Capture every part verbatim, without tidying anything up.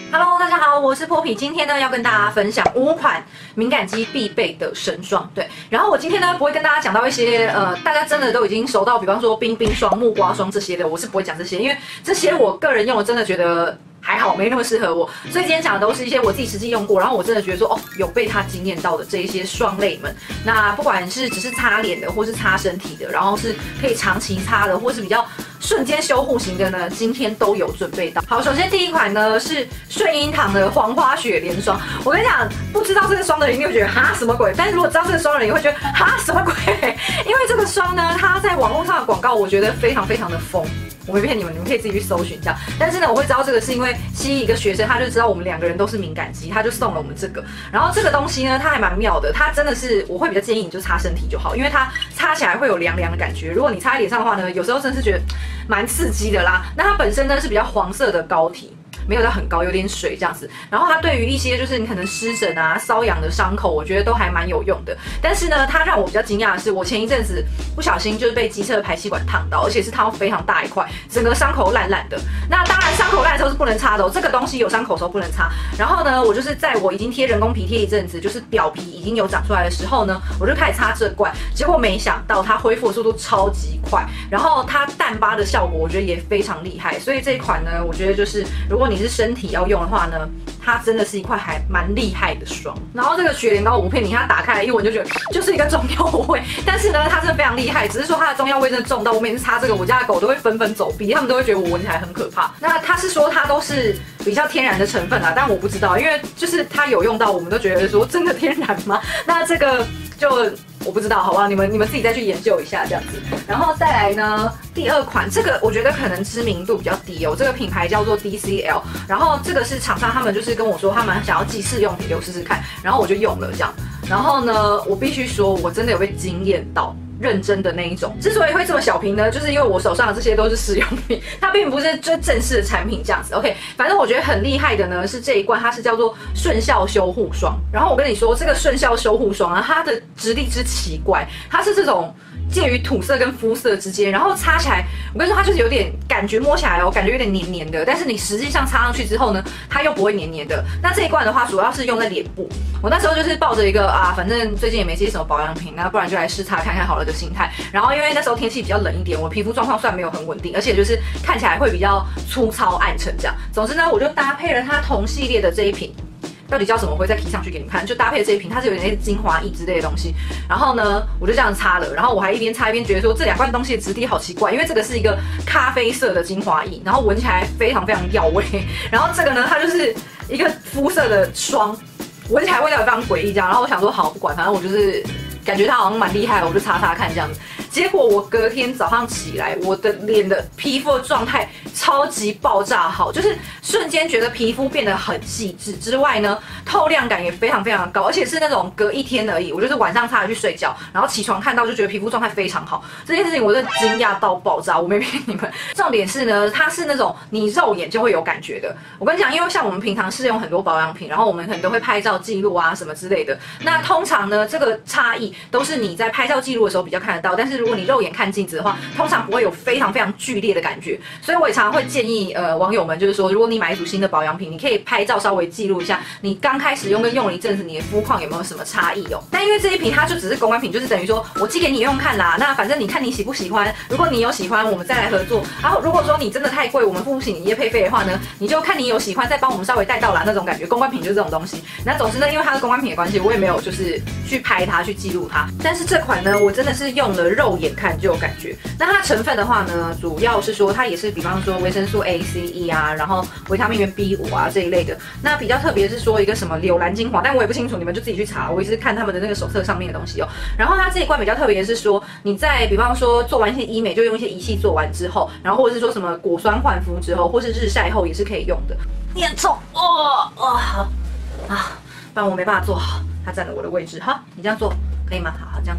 Hello， 大家好，我是波皮。今天呢，要跟大家分享五款敏感肌必备的神霜。对，然后我今天呢，不会跟大家讲到一些呃，大家真的都已经熟到，比方说冰冰霜、木瓜霜这些的，我是不会讲这些，因为这些我个人用的真的觉得还好，没那么适合我。所以今天讲的都是一些我自己实际用过，然后我真的觉得说，哦，有被它惊艳到的这一些霜类们。那不管是只是擦脸的，或是擦身体的，然后是可以长期擦的，或是比较瞬间修护型的呢，今天都有准备到。好，首先第一款呢是顺英堂的黄花雪莲霜。我跟你讲，不知道这个霜的人一定会觉得哈什么鬼，但是如果知道这个霜的人，也会觉得哈什么鬼，因为这个霜呢，它在网络上的广告，我觉得非常非常的疯。我没骗你们，你们可以自己去搜寻这样。但是呢，我会知道这个是因为西医一个学生，他就知道我们两个人都是敏感肌，他就送了我们这个。然后这个东西呢，它还蛮妙的，它真的是我会比较建议你就擦身体就好，因为它擦起来会有凉凉的感觉。如果你擦在脸上的话呢，有时候真的是觉得蛮刺激的啦。那它本身呢是比较黄色的膏体。没有到很高，有点水这样子。然后它对于一些就是你可能湿疹啊、瘙痒的伤口，我觉得都还蛮有用的。但是呢，它让我比较惊讶的是，我前一阵子不小心就是被机车的排气管烫到，而且是烫到非常大一块，整个伤口烂烂的。那当然，伤口烂的时候是不能擦的哦，这个东西有伤口的时候不能擦。然后呢，我就是在我已经贴人工皮贴一阵子，就是表皮已经有长出来的时候呢，我就开始擦这罐。结果没想到它恢复的速度超级快，然后它淡疤的效果我觉得也非常厉害。所以这一款呢，我觉得就是如果你是身体要用的话呢，它真的是一块还蛮厉害的霜。然后这个雪莲膏我不骗你，它打开来一闻就觉得就是一个中药味，但是呢，它真的非常厉害。只是说它的中药味真的重到我每次擦这个，我家的狗都会纷纷走避，他们都会觉得我闻起来很可怕。那它是说它都是比较天然的成分啦，但我不知道，因为就是它有用到，我们都觉得说真的天然吗？那这个就我不知道，好不好？你们你们自己再去研究一下这样子。然后再来呢，第二款这个我觉得可能知名度比较低哦，这个品牌叫做 D C L， 然后这个是厂商他们就是跟我说他们想要寄试用品给我试试看，然后我就用了这样。然后呢，我必须说我真的有被惊艳到。认真的那一种，之所以会这么小瓶呢，就是因为我手上的这些都是试用品，它并不是就正式的产品这样子。OK， 反正我觉得很厉害的呢是这一罐，它是叫做顺效修护霜。然后我跟你说，这个顺效修护霜啊，它的质地之奇怪，它是这种介于土色跟肤色之间，然后擦起来，我跟你说，它就是有点感觉摸起来哦，感觉有点黏黏的，但是你实际上擦上去之后呢，它又不会黏黏的。那这一罐的话，主要是用在脸部。我那时候就是抱着一个啊，反正最近也没接什么保养品，那不然就来试擦看看好了的心态。然后因为那时候天气比较冷一点，我皮肤状况虽然没有很稳定，而且就是看起来会比较粗糙暗沉这样。总之呢，我就搭配了它同系列的这一瓶。到底叫什么？我会再 key 上去给你们看。就搭配这一瓶，它是有点类似精华液之类的东西。然后呢，我就这样擦了。然后我还一边擦一边觉得说，这两罐东西的质地好奇怪，因为这个是一个咖啡色的精华液，然后闻起来非常非常药味。然后这个呢，它就是一个肤色的霜，闻起来味道也非常诡异这样。然后我想说，好不管，反正我就是感觉它好像蛮厉害的，我就擦擦看这样子。结果我隔天早上起来，我的脸的皮肤的状态超级爆炸好，就是瞬间觉得皮肤变得很细致之外呢，透亮感也非常非常的高，而且是那种隔一天而已，我就是晚上擦了去睡觉，然后起床看到就觉得皮肤状态非常好。这件事情我真的惊讶到爆炸，我没骗你们。重点是呢，它是那种你肉眼就会有感觉的。我跟你讲，因为像我们平常试用很多保养品，然后我们可能都会拍照记录啊什么之类的。那通常呢，这个差异都是你在拍照记录的时候比较看得到，但是如果你肉眼看镜子的话，通常不会有非常非常剧烈的感觉，所以我也常常会建议呃网友们，就是说，如果你买一组新的保养品，你可以拍照稍微记录一下你刚开始用跟用了一阵子，你的肤况有没有什么差异哦。但因为这一瓶它就只是公关品，就是等于说我寄给你用看啦，那反正你看你喜不喜欢，如果你有喜欢，我们再来合作。然后如果说你真的太贵，我们付不起你业配费的话呢，你就看你有喜欢再帮我们稍微带到啦那种感觉。公关品就是这种东西。那总之呢，因为它是公关品的关系，我也没有就是去拍它去记录它。但是这款呢，我真的是用了肉眼看就有感觉。那它成分的话呢，主要是说它也是比方说维生素 A、C、E 啊，然后维他命源 B 五 啊这一类的。那比较特别是说一个什么柳兰精华，但我也不清楚，你们就自己去查。我也是看他们的那个手册上面的东西哦。然后它这一罐比较特别的是说，你在比方说做完一些医美，就用一些仪器做完之后，然后或者是说什么果酸焕肤之后，或是日晒后也是可以用的。你很重哦哦好啊，不然我没办法做好，它占了我的位置。好，你这样做可以吗？好好这样做。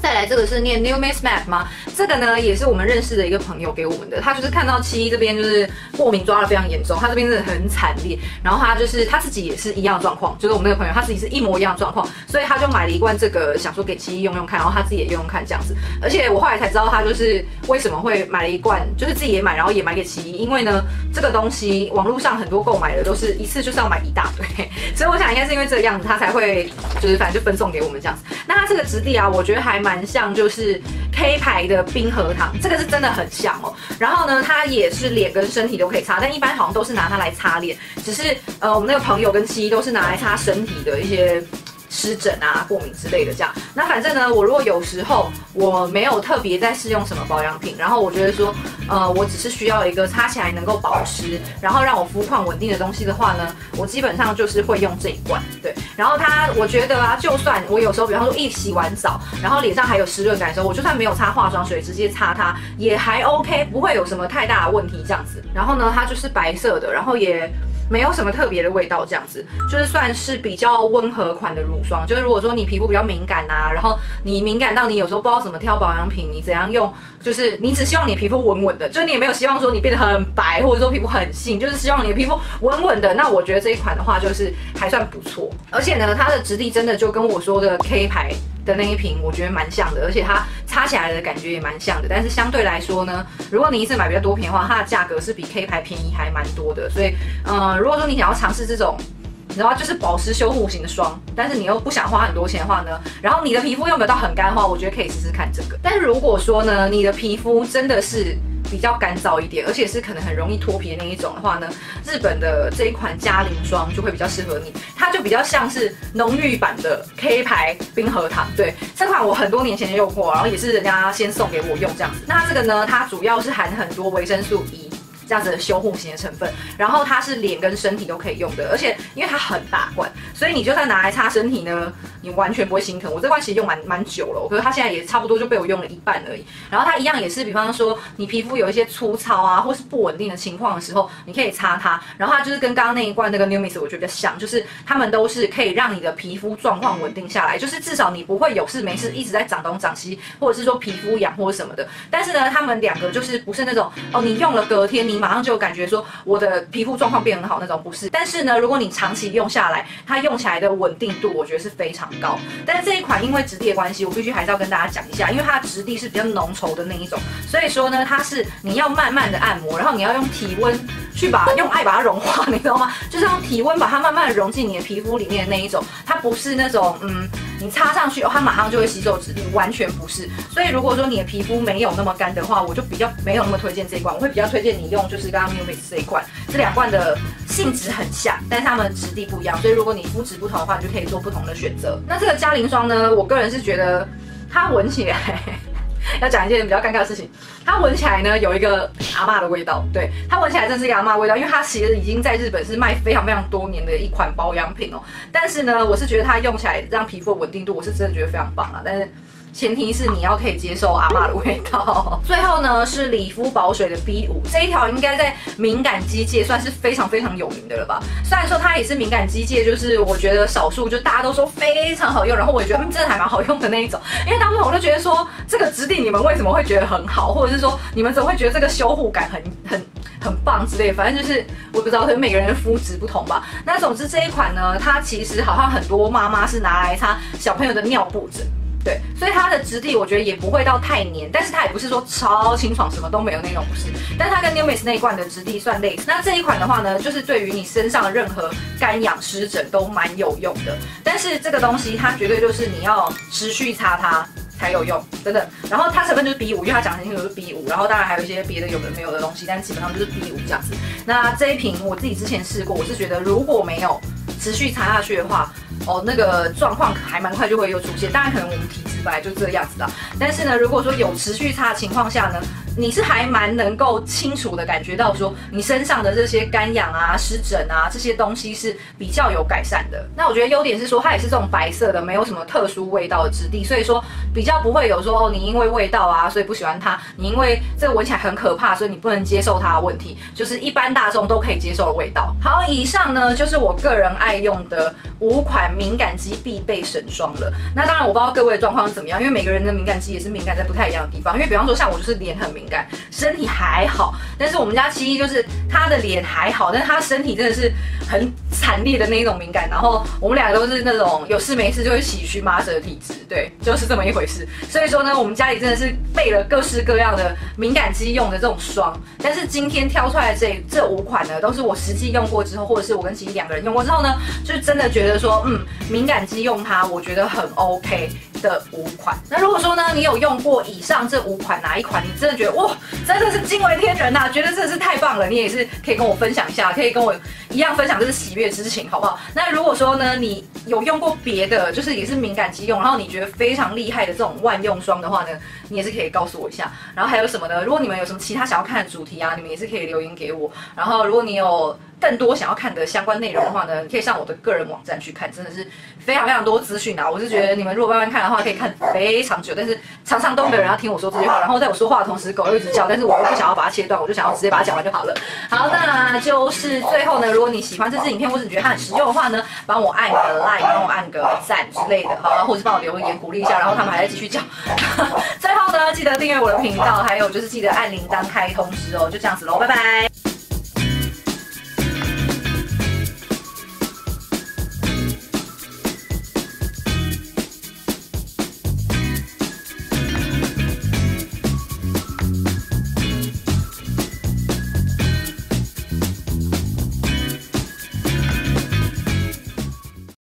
再来这个是念 New Miss Math 吗？这个呢也是我们认识的一个朋友给我们的，他就是看到七这边就是过敏抓得非常严重，他这边真的很惨烈，然后他就是他自己也是一样的状况，就是我们那个朋友他自己是一模一样的状况，所以他就买了一罐这个，想说给七用用看，然后他自己也用用看这样子。而且我后来才知道他就是为什么会买了一罐，就是自己也买，然后也买给七，因为呢这个东西网络上很多购买的都是一次就是要买一大堆，所以我想应该是因为这个样子他才会就是反正就分送给我们这样子。那它这个质地啊，我觉得还蛮像就是 K 牌的冰核糖，这个是真的很像哦。然后呢，它也是脸跟身体都可以擦，但一般好像都是拿它来擦脸，只是呃我们那个朋友跟七都是拿来擦身体的一些湿疹啊、过敏之类的这样。那反正呢，我如果有时候我没有特别在试用什么保养品，然后我觉得说，呃，我只是需要一个擦起来能够保湿，然后让我肤况稳定的东西的话呢，我基本上就是会用这一罐。对，然后它，我觉得啊，就算我有时候，比方说一洗完澡，然后脸上还有湿润感的时候，我就算没有擦化妆水，直接擦它也还 OK， 不会有什么太大的问题这样子。然后呢，它就是白色的，然后也没有什么特别的味道，这样子就是算是比较温和款的乳霜。就是如果说你皮肤比较敏感啊，然后你敏感到你有时候不知道怎么挑保养品，你怎样用，就是你只希望你皮肤稳稳的，就是你也没有希望说你变得很白，或者说皮肤很细，就是希望你的皮肤稳稳的。那我觉得这一款的话就是还算不错，而且呢，它的质地真的就跟我说的 K 牌的那一瓶，我觉得蛮像的，而且它擦起来的感觉也蛮像的。但是相对来说呢，如果你一次买比较多瓶的话，它的价格是比 K 牌便宜还蛮多的。所以，呃，如果说你想要尝试这种，你知道就是保湿修护型的霜，但是你又不想花很多钱的话呢，然后你的皮肤又没有到很干的话，我觉得可以试试看这个。但是如果说呢，你的皮肤真的是比较干燥一点，而且是可能很容易脱皮的那一种的话呢，日本的这一款嘉玲霜就会比较适合你，它就比较像是浓郁版的 K 牌冰核糖。对，这款我很多年前就用过，然后也是人家先送给我用这样子。那这个呢，它主要是含很多维生素 E。这样子的修护型的成分，然后它是脸跟身体都可以用的，而且因为它很大罐，所以你就算拿来擦身体呢，你完全不会心疼。我这罐其实用蛮蛮久了，可是它现在也差不多就被我用了一半而已。然后它一样也是，比方说你皮肤有一些粗糙啊，或是不稳定的情况的时候，你可以擦它。然后它就是跟刚刚那一罐那个 New Miss 我觉得比较像，就是它们都是可以让你的皮肤状况稳定下来，就是至少你不会有事没事一直在长东长西，或者是说皮肤痒或者什么的。但是呢，它们两个就是不是那种哦，你用了隔天你马上就感觉说我的皮肤状况变很好那种，不是。但是呢，如果你长期用下来，它用起来的稳定度我觉得是非常高。但是这一款因为质地的关系，我必须还是要跟大家讲一下，因为它的质地是比较浓稠的那一种，所以说呢，它是你要慢慢的按摩，然后你要用体温去把用爱把它融化，你知道吗？就是用体温把它慢慢的融进你的皮肤里面的那一种，它不是那种嗯，你擦上去哦，它马上就会吸收质地，完全不是。所以如果说你的皮肤没有那么干的话，我就比较没有那么推荐这一罐，我会比较推荐你用就是刚刚 New Miss 这一罐，这两罐的性质很像，但是它们的质地不一样，所以如果你肤质不同的话，你就可以做不同的选择。那这个嘉玲霜呢，我个人是觉得它闻起来要讲一件比较尴尬的事情，它闻起来呢有一个阿嬷的味道，对，它闻起来真是一个阿嬷的味道，因为它其实已经在日本是卖非常非常多年的一款保养品哦。但是呢，我是觉得它用起来让皮肤稳定度，我是真的觉得非常棒啊。但是前提是你要可以接受阿嬷的味道。最后呢是理肤保水的 B 五，这一条应该在敏感肌界算是非常非常有名的了吧？虽然说它也是敏感肌界，就是我觉得少数就大家都说非常好用，然后我也觉得嗯真的还蛮好用的那一种。因为大部分我都觉得说这个质地你们为什么会觉得很好，或者是说你们怎么会觉得这个修护感很很很棒之类的，反正就是我不知道，可能每个人的肤质不同吧。那总之这一款呢，它其实好像很多妈妈是拿来擦小朋友的尿布疹。对，所以它的质地我觉得也不会到太黏，但是它也不是说超清爽什么都没有那种，不是。但是它跟 New Miss 那一罐的质地算类似。那这一款的话呢，就是对于你身上的任何干痒湿疹都蛮有用的。但是这个东西它绝对就是你要持续擦它才有用，真的。然后它成分就是 B 五，因为它讲很清楚是 B 五，然后当然还有一些别的有的没有的东西，但基本上就是 B 五这样子。那这一瓶我自己之前试过，我是觉得如果没有持续擦下去的话，哦，那个状况还蛮快就会又出现。当然，可能我们体质本来就这样子的。但是呢，如果说有持续擦的情况下呢，你是还蛮能够清楚的感觉到说，你身上的这些干痒啊、湿疹啊这些东西是比较有改善的。那我觉得优点是说，它也是这种白色的，没有什么特殊味道的质地，所以说比较不会有说哦，你因为味道啊，所以不喜欢它；你因为这个闻起来很可怕，所以你不能接受它的问题，就是一般大众都可以接受的味道。好，以上呢就是我个人爱用的五款敏感肌必备神霜了。那当然，我不知道各位的状况是怎么样，因为每个人的敏感肌也是敏感在不太一样的地方。因为比方说像我就是脸很敏感，身体还好，但是我们家七一就是他的脸还好，但是他身体真的是很惨烈的那一种敏感。然后我们两个都是那种有事没事就会起荨麻疹的体质，对，就是这么一回事。所以说呢，我们家里真的是备了各式各样的敏感肌用的这种霜。但是今天挑出来的这这五款呢，都是我实际用过之后，或者是我跟七一两个人用过之后呢，就是真的觉得说，嗯，敏感肌用它，我觉得很 OK。的五款，那如果说呢，你有用过以上这五款哪一款，你真的觉得哇，真的是惊为天人呐、啊，觉得真的是太棒了，你也是可以跟我分享一下，可以跟我一样分享这是喜悦之情，好不好？那如果说呢，你有用过别的，就是也是敏感肌用，然后你觉得非常厉害的这种万用霜的话呢，你也是可以告诉我一下。然后还有什么呢？如果你们有什么其他想要看的主题啊，你们也是可以留言给我。然后如果你有更多想要看的相关内容的话呢，你可以上我的个人网站去看，真的是非常非常多资讯啊！我是觉得你们如果慢慢看的话，可以看非常久，但是常常都没有人要听我说这句话，然后在我说话的同时，狗又一直叫，但是我又不想要把它切断，我就想要直接把它讲完就好了。好，那就是最后呢，如果你喜欢这支影片，或是你觉得它很实用的话呢，帮我按个 like， 帮我按个赞之类的，好，或者是帮我留言鼓励一下，然后他们还在继续叫。最后呢，记得订阅我的频道，还有就是记得按铃铛开通知哦，就这样子喽，拜拜。